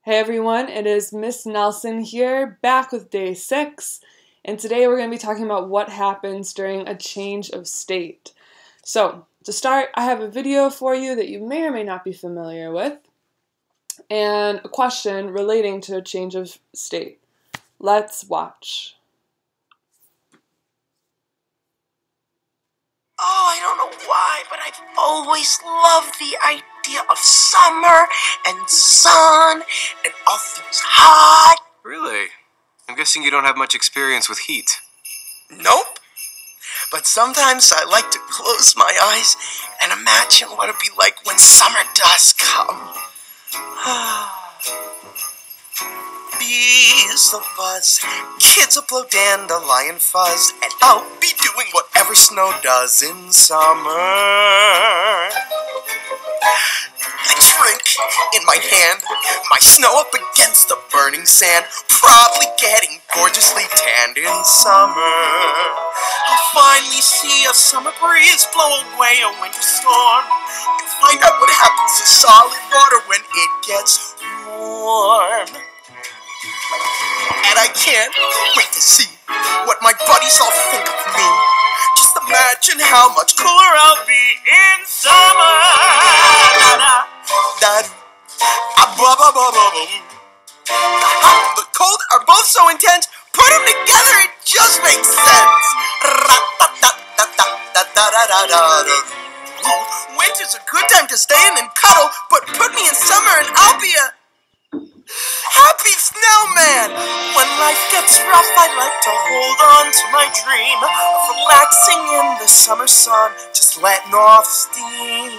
Hey everyone, it is Miss Nelson here, back with day 6, and today we're going to be talking about what happens during a change of state. So, to start, I have a video for you that you may or may not be familiar with, and a question relating to a change of state. Let's watch. Oh, I don't know why, but I've always loved the idea of summer and sun and all things hot. Really? I'm guessing you don't have much experience with heat. Nope. But sometimes I like to close my eyes and imagine what it'd be like when summer does come. Bees will buzz, kids will blow dandelion fuzz, and I'll be doing whatever snow does in summer. A drink in my hand, my snow up against the burning sand, probably getting gorgeously tanned in summer. I'll finally see a summer breeze blow away a winter storm, and find out what happens to solid water when it gets warm. And I can't wait to see what my buddies all think of me. Just imagine how much cooler I'll be in summer. The cold are both so intense, put them together, it just makes sense. Winter's a good time to stay in and cuddle, but put me in summer and I'll be a happy snowman! When life gets rough, I like to hold on to my dream of relaxing in the summer sun, just letting off steam.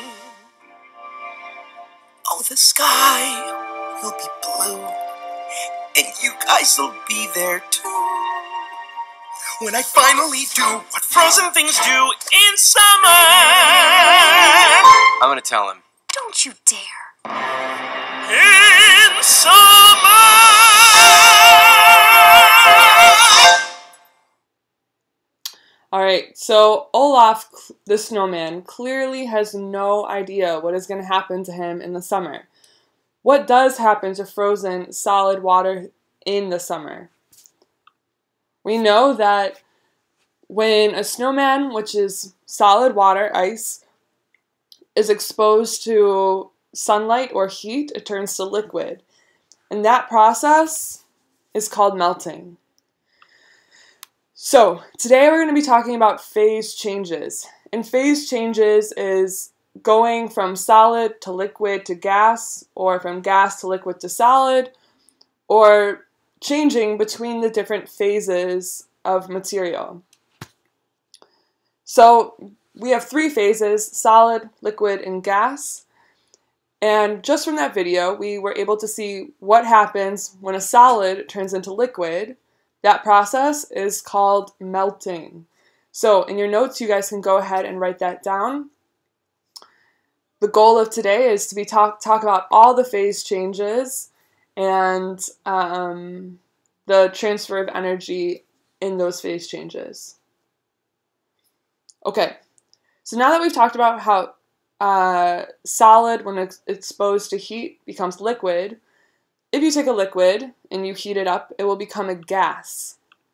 Oh, the sky will be blue, and you guys will be there too. When I finally do what frozen things do in summer. I'm gonna tell him. Don't you dare. In summer! Alright, so Olaf the snowman clearly has no idea what is going to happen to him in the summer. What does happen to frozen solid water in the summer? We know that when a snowman, which is solid water, ice, is exposed to sunlight or heat, it turns to liquid. And that process is called melting. So, today we're going to be talking about phase changes. And phase changes is going from solid to liquid to gas, or from gas to liquid to solid, or changing between the different phases of material. So, we have 3 phases: solid, liquid, and gas. And just from that video, we were able to see what happens when a solid turns into liquid. That process is called melting. So in your notes, you guys can go ahead and write that down. The goal of today is to talk about all the phase changes and the transfer of energy in those phase changes. Okay, so now that we've talked about how solid, when it's exposed to heat, becomes liquid. If you take a liquid and you heat it up, it will become a gas.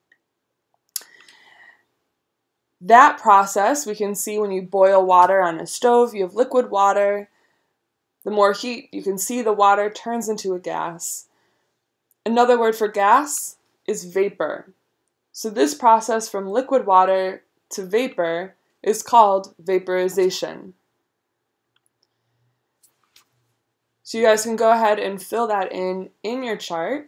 That process we can see when you boil water on a stove. You have liquid water. The more heat, you can see the water turns into a gas. Another word for gas is vapor. So this process from liquid water to vapor is called vaporization. So you guys can go ahead and fill that in your chart.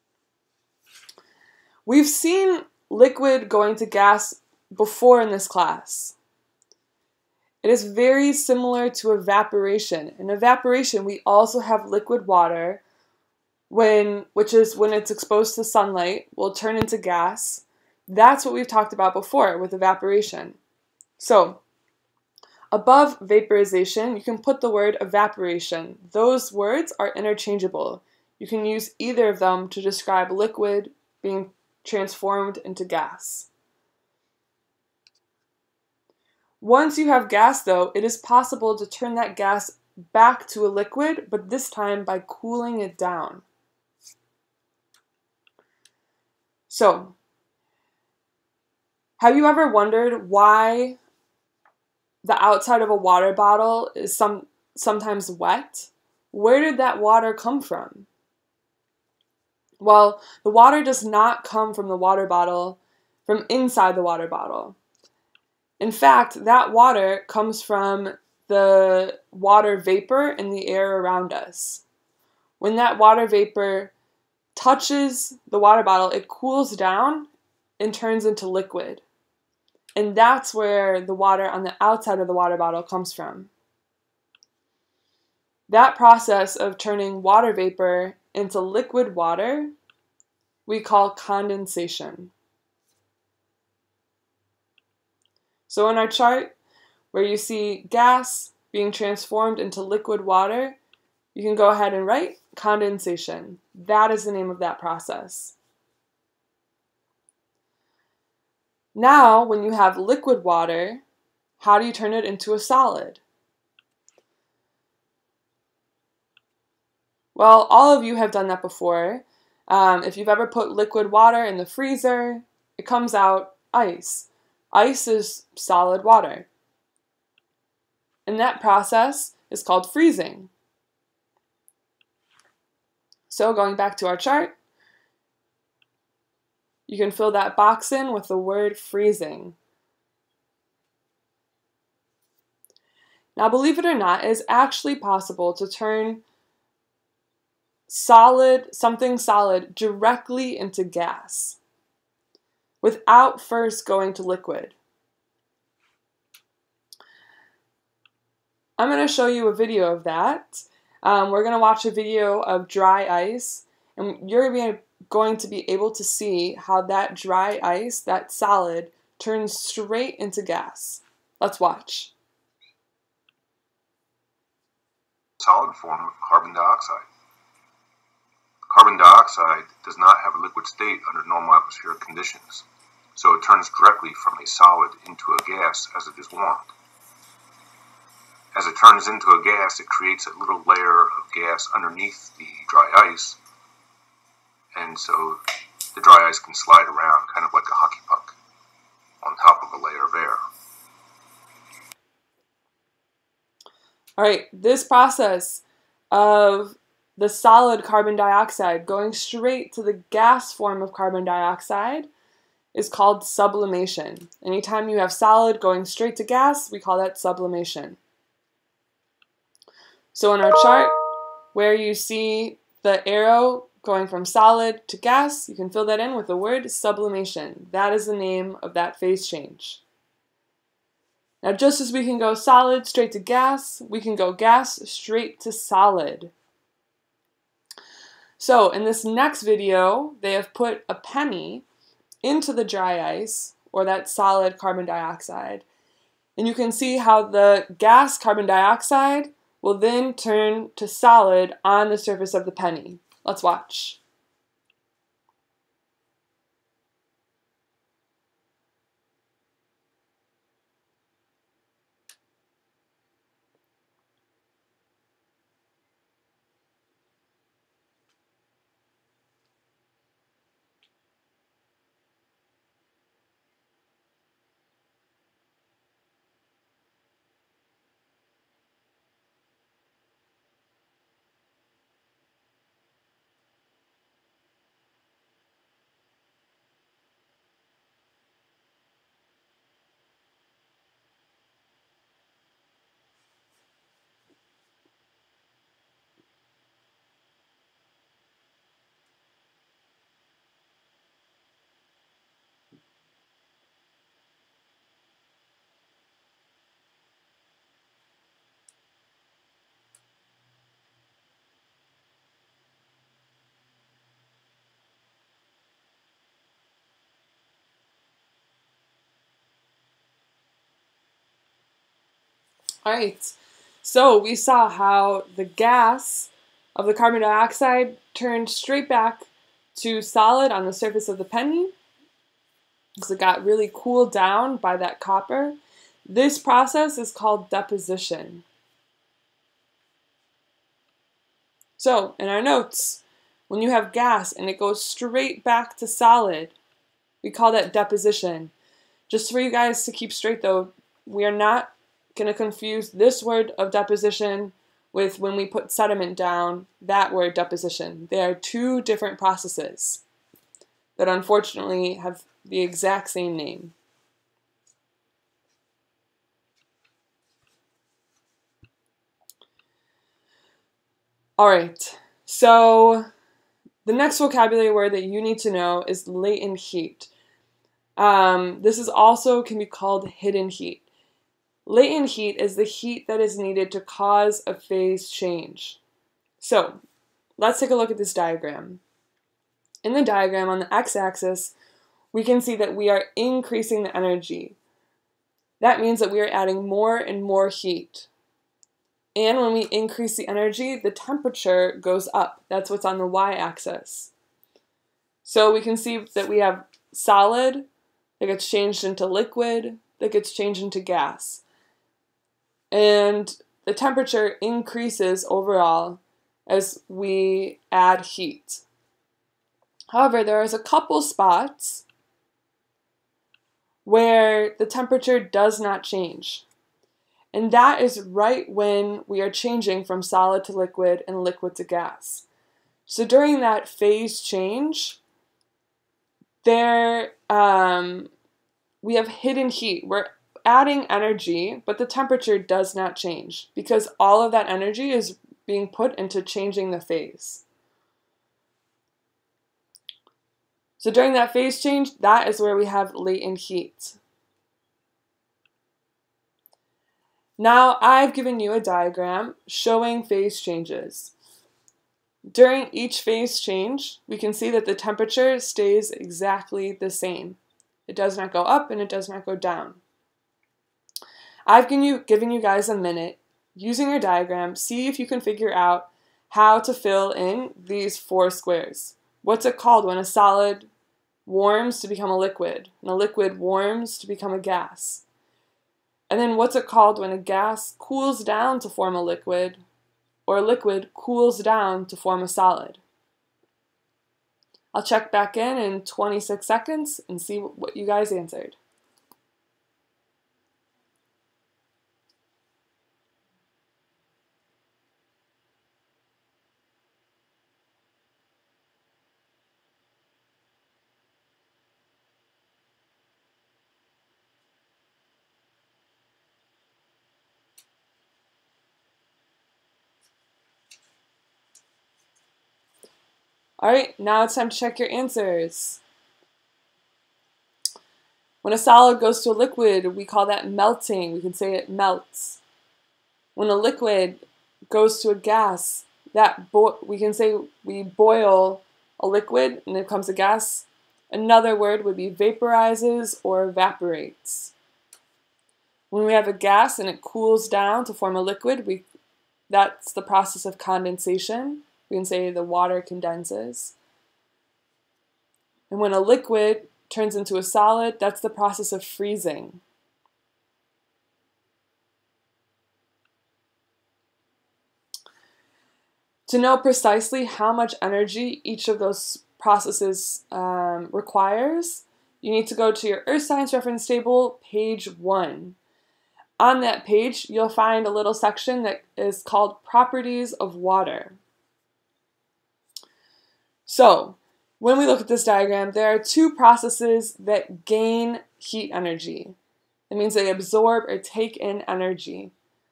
We've seen liquid going to gas before in this class. It is very similar to evaporation. In evaporation, we also have liquid water, which is when it's exposed to sunlight, will turn into gas. That's what we've talked about before with evaporation. So, above vaporization, you can put the word evaporation. Those words are interchangeable. You can use either of them to describe liquid being transformed into gas. Once you have gas, though, it is possible to turn that gas back to a liquid, but this time by cooling it down. So, have you ever wondered why the outside of a water bottle is sometimes wet? Where did that water come from? Well, the water does not come from the water bottle, from inside the water bottle. In fact, that water comes from the water vapor in the air around us. When that water vapor touches the water bottle, it cools down and turns into liquid. And that's where the water on the outside of the water bottle comes from. That process of turning water vapor into liquid water we call condensation. So in our chart, where you see gas being transformed into liquid water, you can go ahead and write condensation. That is the name of that process. Now, when you have liquid water, how do you turn it into a solid? Well, all of you have done that before. If you've ever put liquid water in the freezer, it comes out ice. Ice is solid water. And that process is called freezing. So going back to our chart, you can fill that box in with the word freezing. Now, believe it or not, it is actually possible to turn something solid directly into gas without first going to liquid. I'm going to show you a video of that. We're going to watch a video of dry ice, and you're going to be able to see how that dry ice, that solid, turns straight into gas. Let's watch. Solid form of carbon dioxide. Carbon dioxide does not have a liquid state under normal atmospheric conditions, so it turns directly from a solid into a gas as it is warmed. As it turns into a gas, it creates a little layer of gas underneath the dry ice, and so the dry ice can slide around, kind of like a hockey puck, on top of a layer of air. All right, this process of the solid carbon dioxide going straight to the gas form of carbon dioxide is called sublimation. Anytime you have solid going straight to gas, we call that sublimation. So in our chart, where you see the arrow going from solid to gas, you can fill that in with the word sublimation. That is the name of that phase change. Now, just as we can go solid straight to gas, we can go gas straight to solid. So in this next video, they have put a penny into the dry ice, or that solid carbon dioxide, and you can see how the gas carbon dioxide will then turn to solid on the surface of the penny. Let's watch. All right, so we saw how the gas of the carbon dioxide turned straight back to solid on the surface of the penny because it got really cooled down by that copper. This process is called deposition. So in our notes, when you have gas and it goes straight back to solid, We call that deposition. Just for you guys to keep straight though, we are not going to confuse this word of deposition with when we put sediment down, that word deposition. They are two different processes that unfortunately have the exact same name. Alright, so the next vocabulary word that you need to know is latent heat. This is also can be called hidden heat. Latent heat is the heat that is needed to cause a phase change. So, let's take a look at this diagram. In the diagram on the x-axis, we can see that we are increasing the energy. That means that we are adding more and more heat. And when we increase the energy, the temperature goes up. That's what's on the y-axis. So we can see that we have solid that gets changed into liquid, that gets changed into gas. And the temperature increases overall as we add heat. However, there is a couple spots where the temperature does not change. And that is right when we are changing from solid to liquid and liquid to gas. So during that phase change, we have hidden heat. We're adding energy, but the temperature does not change because all of that energy is being put into changing the phase. So during that phase change, that is where we have latent heat. Now I've given you a diagram showing phase changes. During each phase change, we can see that the temperature stays exactly the same. It does not go up and it does not go down. I've given you guys a minute. Using your diagram, see if you can figure out how to fill in these 4 squares. What's it called when a solid warms to become a liquid, and a liquid warms to become a gas? And then what's it called when a gas cools down to form a liquid, or a liquid cools down to form a solid? I'll check back in 26 seconds and see what you guys answered. Alright, now it's time to check your answers. When a solid goes to a liquid, we call that melting. We can say it melts. When a liquid goes to a gas, we can say we boil a liquid and it becomes a gas. Another word would be vaporizes or evaporates. When we have a gas and it cools down to form a liquid, that's the process of condensation. We can say the water condenses. And when a liquid turns into a solid, that's the process of freezing. To know precisely how much energy each of those processes requires, you need to go to your Earth Science Reference Table, page 1. On that page, you'll find a little section that is called Properties of Water. So, when we look at this diagram, there are 2 processes that gain heat energy. That means they absorb or take in energy.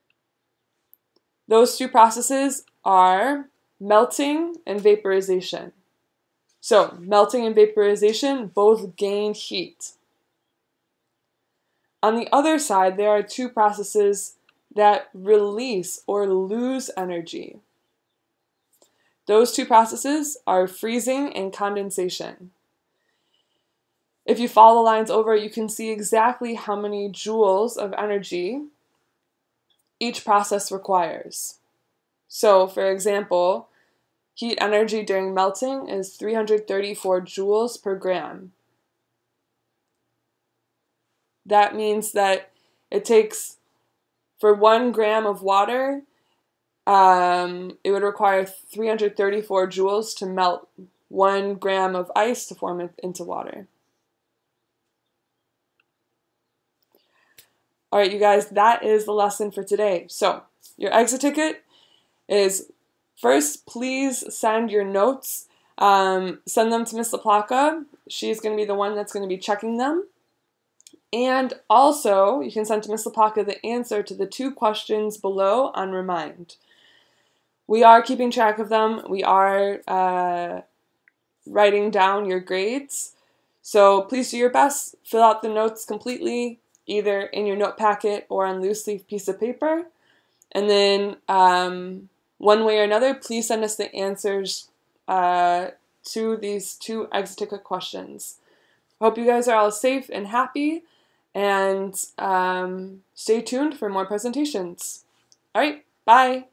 Those 2 processes are melting and vaporization. So, melting and vaporization both gain heat. On the other side, there are 2 processes that release or lose energy. Those 2 processes are freezing and condensation. If you follow the lines over, you can see exactly how many joules of energy each process requires. So, for example, heat energy during melting is 334 joules per gram. That means that it takes, for 1 gram of water, it would require 334 joules to melt 1 gram of ice to form it into water. All right, you guys, that is the lesson for today. So your exit ticket is, first, please send your notes. Send them to Miss LaPlaca. She's going to be the one that's going to be checking them. And also, you can send to Miss LaPlaca the answer to the 2 questions below on Remind. We are keeping track of them. We are writing down your grades. So please do your best. Fill out the notes completely, either in your note packet or on loose leaf piece of paper. And then one way or another, please send us the answers to these 2 exit ticket questions. Hope you guys are all safe and happy, and stay tuned for more presentations. All right, bye.